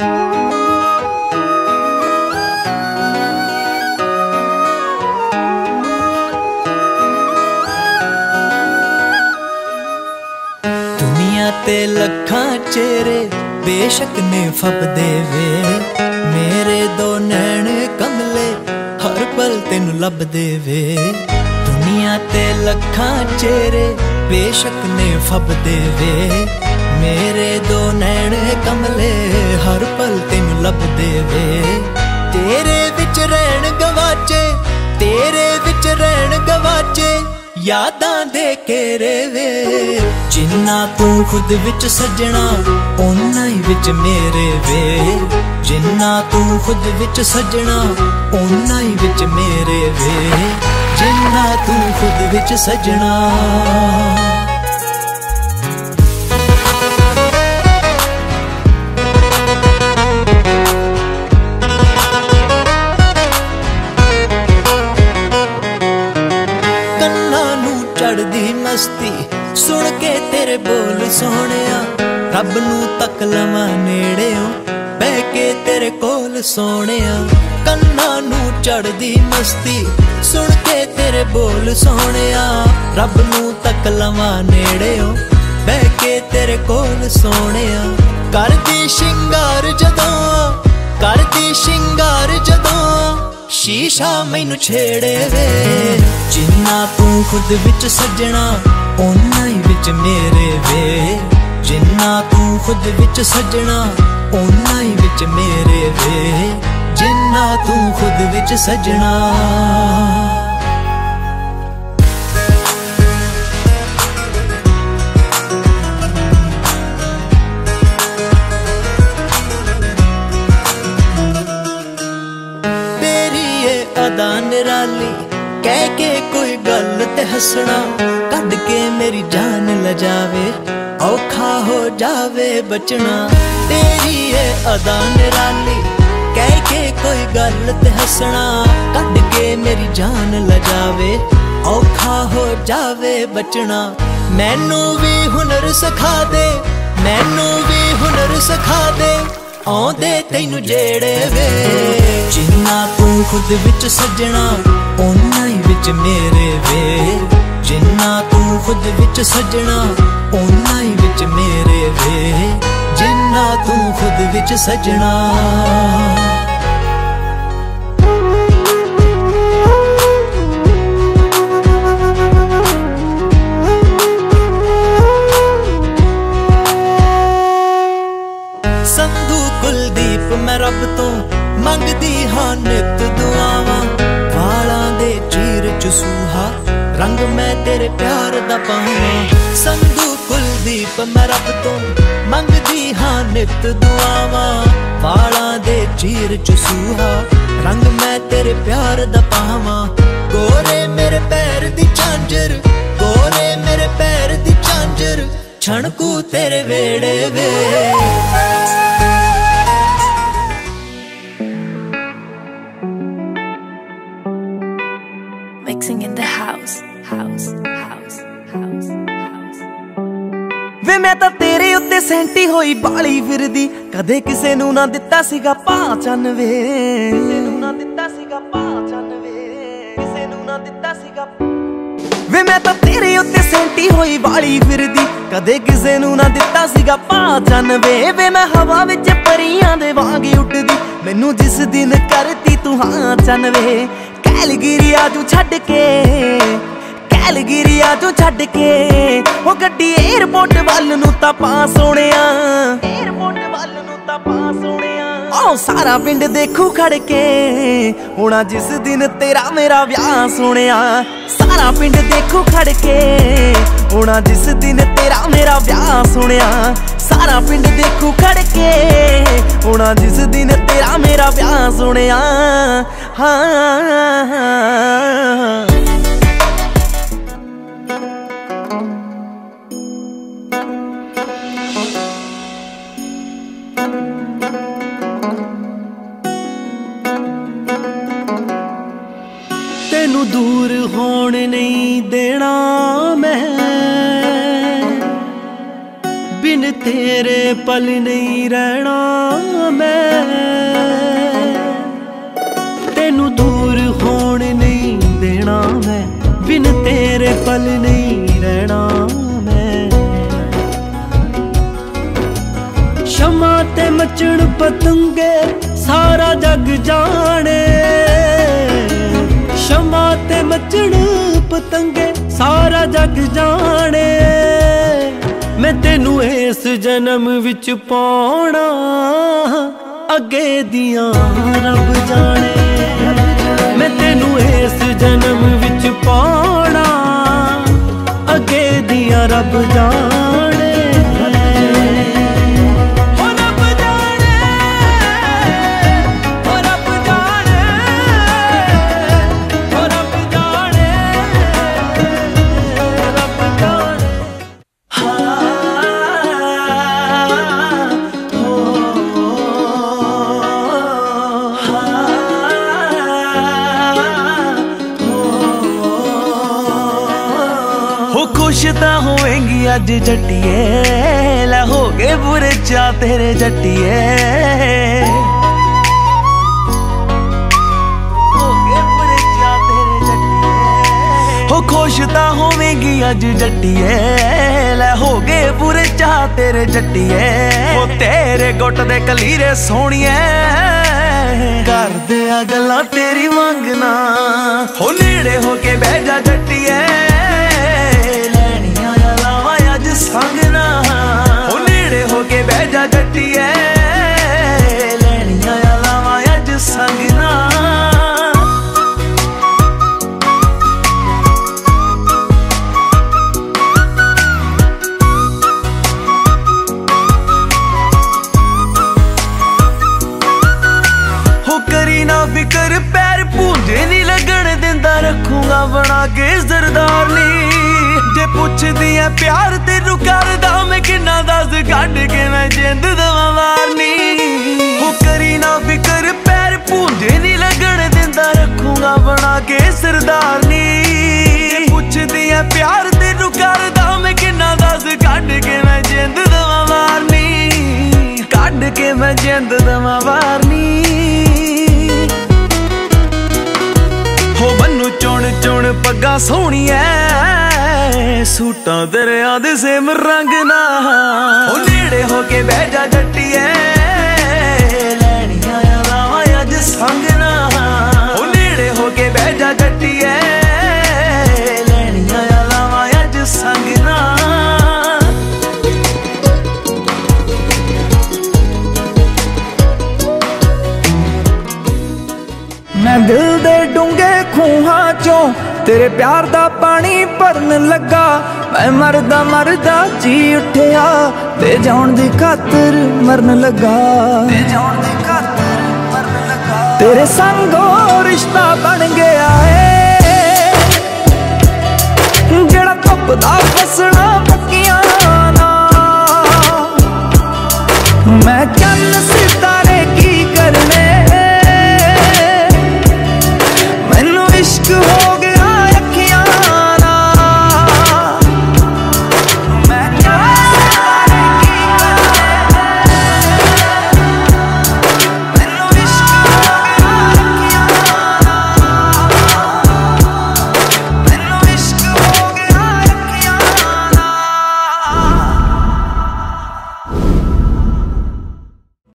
दुनिया ते लखां चेहरे बेशक ने फबदे वे, मेरे दो नैन कमले हर पल तेनू लभदे वे। दुनिया ते लखां चेहरे बेशक ने फबदे वे, मेरे दो नैन कमले हर पल तेनू लभदे वे। तेरे विच रैन गवाचे, तेरे विच रैन गवाचे, यादां दे घेरे वे। जिन्ना तू खुद विच सजना ओना ही विच मेरे वे, जिन्ना तू खुद विच सजना ओना ही विच मेरे वे, जिन्ना तू खुद विच सजना। चढ़दी मस्ती सुन के तेरे बोल सोहणिया, रब नू तक लवां नेड़ेओ बह के तेरे कोल सोहणिया। कन्ना नू चढ़दी मस्ती सुन के तेरे बोल सोहणिया, रब नू तक लवां नेड़ेओ बह के तेरे कोल सोहणिया। करदी शिंगार जदों, करदी शिंगार जदों, शीशा मैनू छेड़े वे। जिन्ना तू खुद विच सजना ओना ही विच मेरे वे, जिन्ना तू खुद विच सजना ओना ही विच मेरे वे, जिन्ना तू खुद विच सजना। अदा निराली कह के कोई गल ते हसना, कद के मेरी जान ल जावे औखा हो जावे बचना। तेरी ये अदा निराली कह के कोई गल ते हसना, कद के मेरी जान ल जावे औखा हो जावे बचना। मैनू भी हुनर सिखा दे, मैनू भी हुनर सिखा दे, आउंदे तैनू जेड़े वे। जिन्ना तू खुद विच सजना ओना ही विच मेरे वे, जिन्ना तू खुद विच सजना ओना ही विच मेरे वे, जिन्ना तू खुद विच सजना। संधू कुलदीप मैं रब तो मंगदी हाँ नित दुआवां, वालां दे चीर च सूहा रंग मैं तेरे प्यार दा पावां। संधू कुलदीप मैं रब तो मंगदी हाँ नित दुआवां, वालां दे चीर च सूहा रंग मैं तेरे प्यार दा पावां। गोरे मेरे पैर दी झांजर, गोरे मेरे पैर दी झांजर, छणकू तेरे वेड़े वे। Mixing in the house, house, house, house, house. वे मैं तां तेरे उत्ते सैंटी होई बाली फिरदी, कदे किसे नू ना दित्ता सीगा पहचान वे, किसे नू ना दित्ता सीगा पहचान वे, किसे नू ना दित्ता सीगा। वे मैं तां तेरे उत्ते सैंटी होई बाली फिरदी, कदे किसे नू ना दित्ता सीगा पहचान वे। वे मैं हवा विच परियां दे वांग उड़दी, मैनू जिस दिन करती तू हाँ चन वे। कैलगिरिया तू छड्ड के, कैलगिरिया तू छड्ड के, ओ गड्डी एयरपोर्ट वल नू तां पा सोहणिया, एयरपोर्ट वल नू तां पा सोहणिया। ओ सारा पिंड देखू खड़ के होना जिस दिन तेरा मेरा ब्याह सोहणिया। सारा पिंड देखू खड़ के होना जिस दिन तेरा मेरा ब्याह सोहणिया। सारा पिंड देखू खड़ के होना जिस दिन तेरा मेरा ब्याह सोहणिया। हाँ तेनू दूर होने नहीं देना मैं, बिन तेरे पल नहीं रहना मैं, तेनू दूर होने नहीं देना मैं, बिन तेरे पल नहीं रहना मैं। शमा ते मचण पतंगे सारा जग जाने, शमा ते मचण पतंगे सारा जग जाने। मैं तेनू इस जन्म विच पाउणा, अगे दियां रब जाने। मैं तेनू इस जन्म विच पाउणा, अगे दियां रब जाने। खुश तां होएंगी अज जट्टिए, लै हो गए बुरे चा तेरे जट्टिए, हो गए बुरे चा तेरे जट्टिए। हो खुश तां होवेंगी अज जट्टिए, लै हो गए बुरे चा तेरे जट्टिए। हो तेरे गुट दे कलीरे सोहणिए, कर दिया गल्लां तेरी मंगना। हो नेड़े हो के बह जा जट्टिए, संगना। हो नेड़े हो के बह जा जट्टिए, लैनियां लावां अज संगना। हो करी ना फिकर पैर पूंजे नी लगन दिंदा, रखूंगा बना के सरदारनी। जे पुछदी है प्यार तेनू करदा मैं किन्ना दस, कढ के मैं जिंद दवां वारनी। हो करी ना फिकर पैर पूंजे नी लगन दिंदा, रखूंगा बना के सरदारनी। जे पुछदी है प्यार तेनू करदा मैं किन्ना दस, कढ के मैं जिंद दवां वारनी, कढ के मैं जिंद दवां वारनी। हो मन्नू चुन चुन पग्गा सोहणिया, सूटां दरिया दे सेम रंग ना। हो नेड़े हो के बह जा जट्टिए, लैनियां लावां अज संगना। हो नेड़े हो के बह जा जट्टिए, लैनियां लावां अज संगना। मैं दिल दे डूंगे खूहां चों तेरे प्यार दा पानी भरन लगा। मैं मरदा मरदा जी उठिया, ते जान दी खातर मरन लगा, ते जान दी खातर मरन लगा। तेरे संगो रिश्ता बन गया है, जेड़ा धुप दा फसना